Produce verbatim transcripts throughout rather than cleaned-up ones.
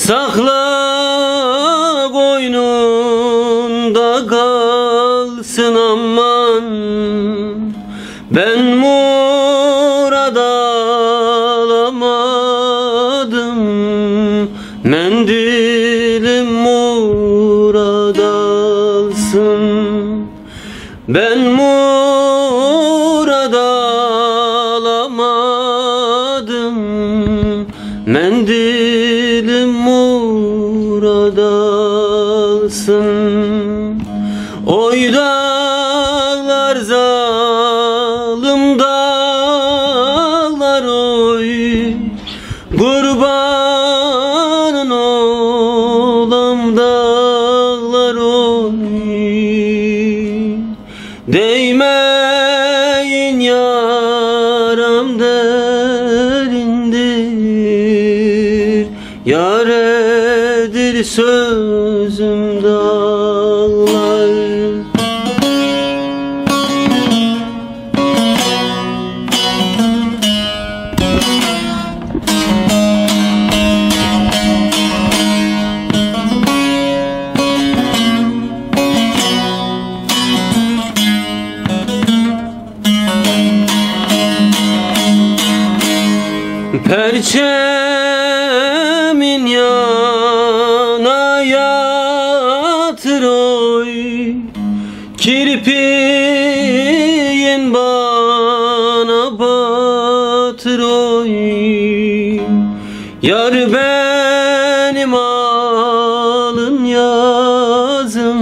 Sakla koynunda kalsın aman, ben murad alamadım, mendilim murad alsın. Ben murad alamadım, mendilim murad alsın. Oy dağlar zalim dağlar oy, kurbanın olam dağlar oy. Değmeyin yaram derindir, yaredir sözüm dağlar. Perçemin yana yatır oy, kirpiğin bana batır oy. Yar benim alın yazım,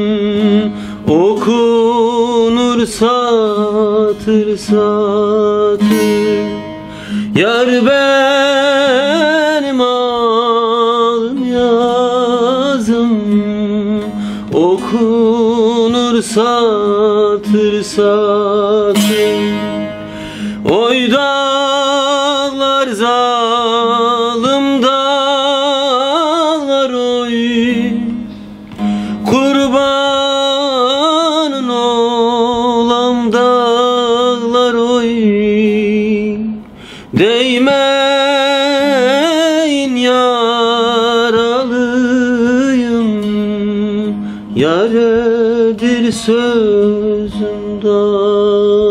okunur satır satır. Yar benim alın yazım, okunur satır satır. Oy dağlar zalim dağlar oy, kurbanın olam dağlar oy. Değmeyin yaralıyım, yaredir sözüm dağ.